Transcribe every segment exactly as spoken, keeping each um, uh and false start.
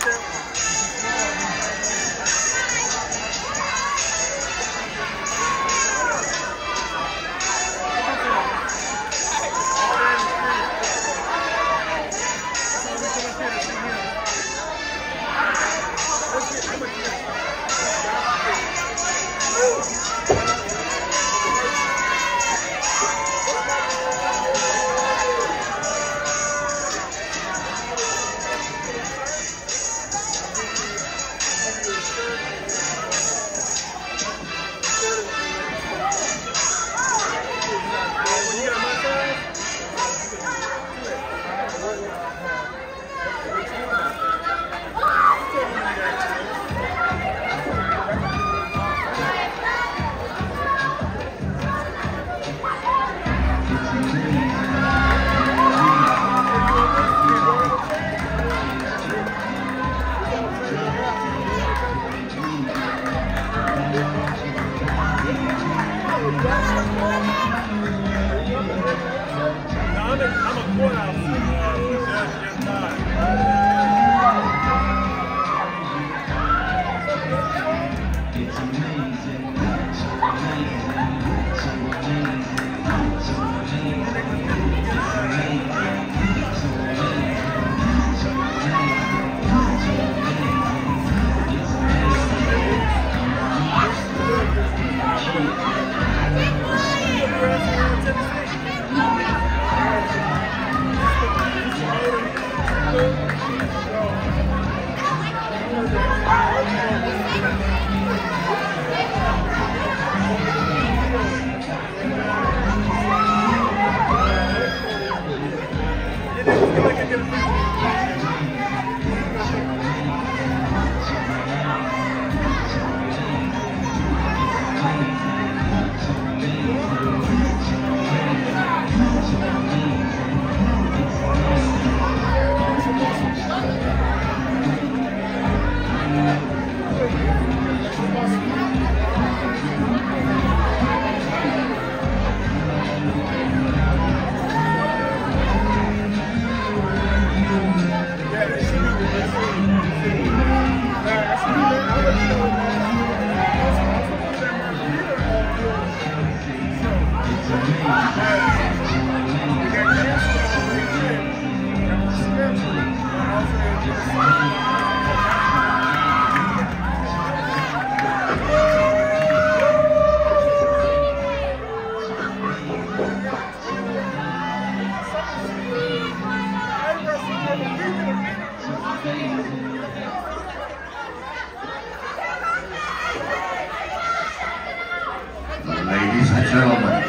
Ladies and gentlemen,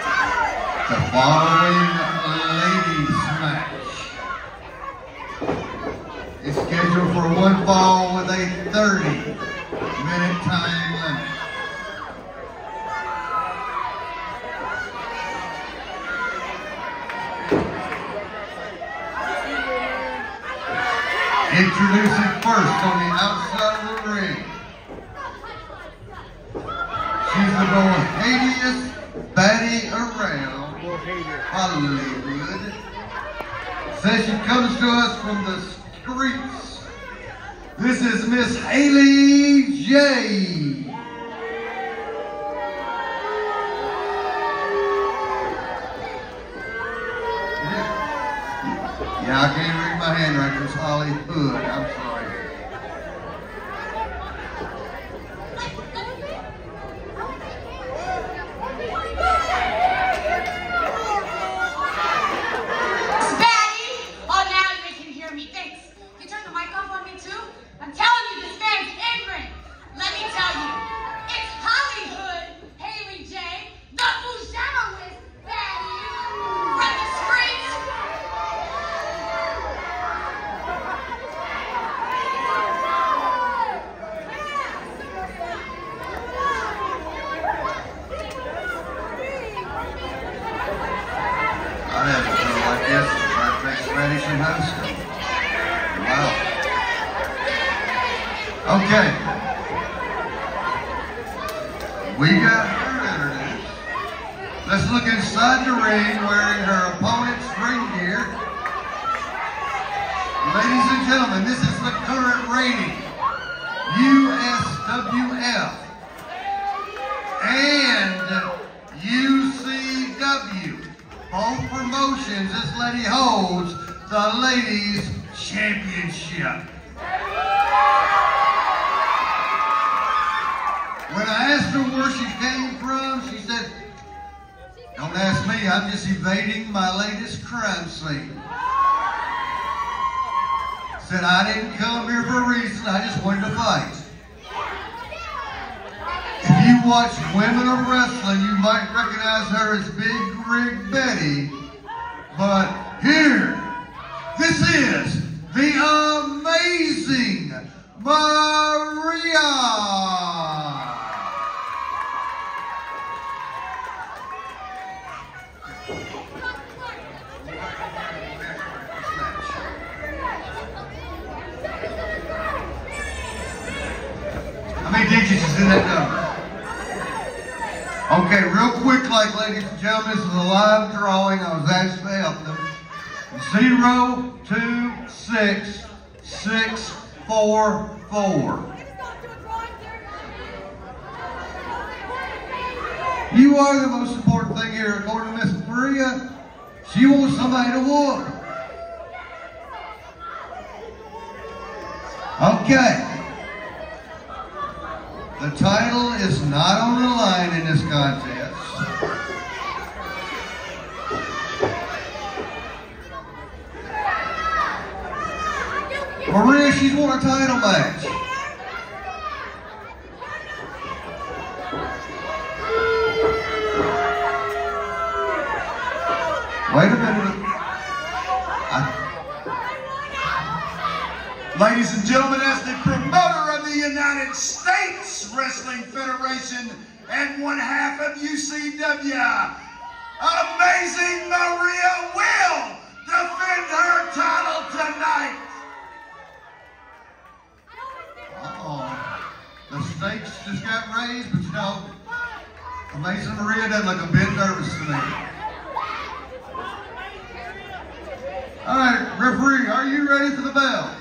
the following ladies match is scheduled for one fall with a thirty minute time limit. Introducing first on the outside of the ring, she's the most hateous baddie around Hollywood. Says she comes to us from the streets. This is Miss Haley J. Yeah, I can't read my handwriting. It's Hollywood. I'm sorry. I have a girl like this trying to take Spanish in high school. Wow. Okay. We got her introduced. Let's look inside the ring wearing her opponent's ring gear. Ladies and gentlemen, this is the current rating. U S W F and U C W. Both promotions, this lady holds the Ladies Championship. When I asked her where she came from, she said, "Don't ask me, I'm just evading my latest crime scene." Said, "I didn't come here for a reason, I just wanted to fight." If you watch Women of Wrestling, you might recognize her as Big Rig Betty. But here, this is the amazing Maria. How many digits is in that number? Okay, real quick, like ladies and gentlemen, this is a live drawing. I was asked to help them. Zero, two, six, six, four, four. You are the most important thing here, according to Miss Maria. She wants somebody to whoop. Okay. The title is not on the line in this contest. Maria, she's won a title match. Wait a minute. I... Ladies and gentlemen, as the promoter of the United States Wrestling Federation and one half of U C W, Amazing Maria will defend her title tonight. Uh-oh. The stakes just got raised, but you know, Amazing Maria doesn't look a bit nervous to me. All right, referee, are you ready for the bell?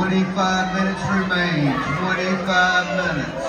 twenty-five minutes remain. twenty-five minutes.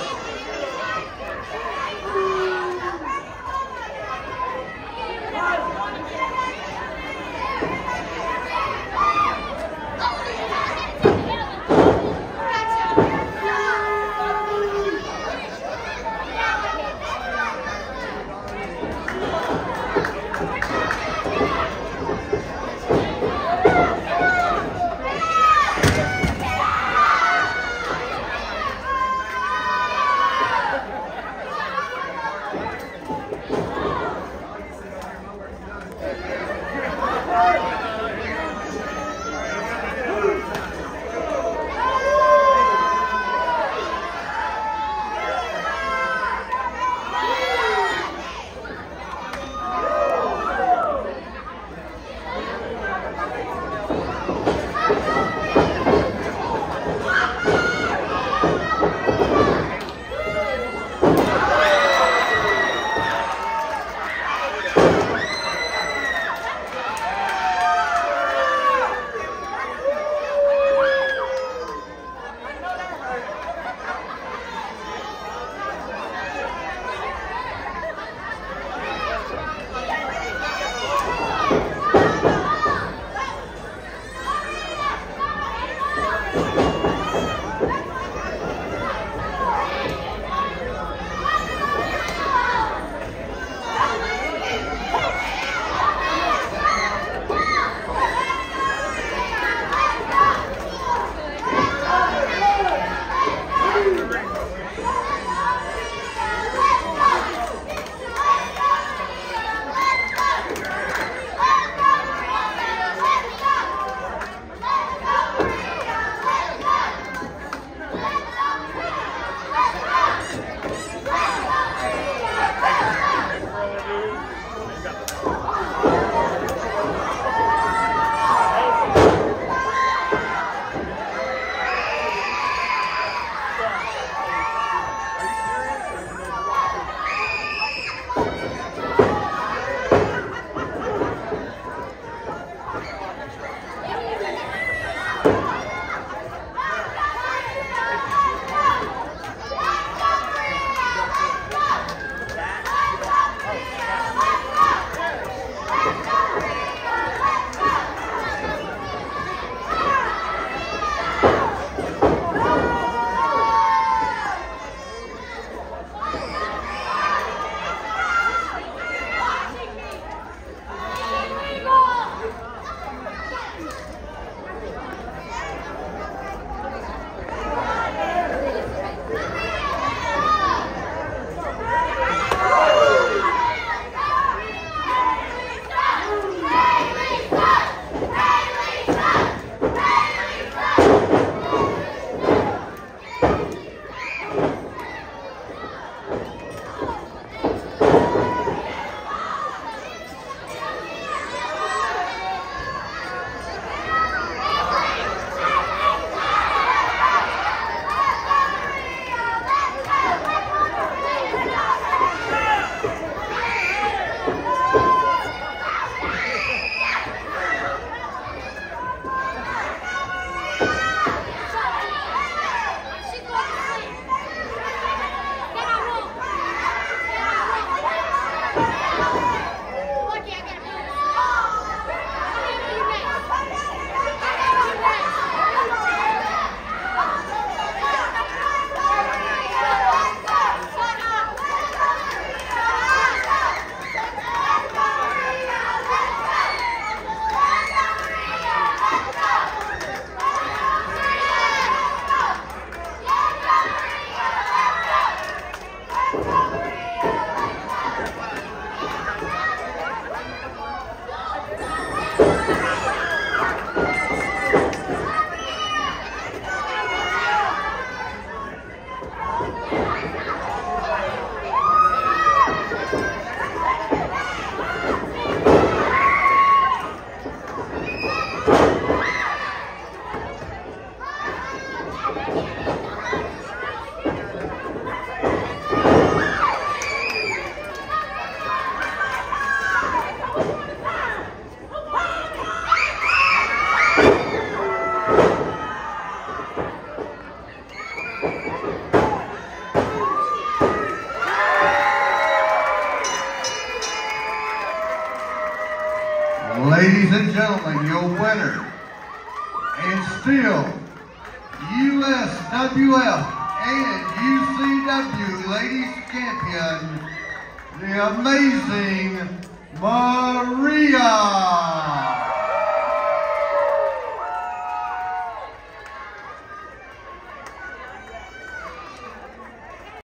Ladies and gentlemen, your winner, and still U S W F and U C W Ladies Champion, the amazing Maria.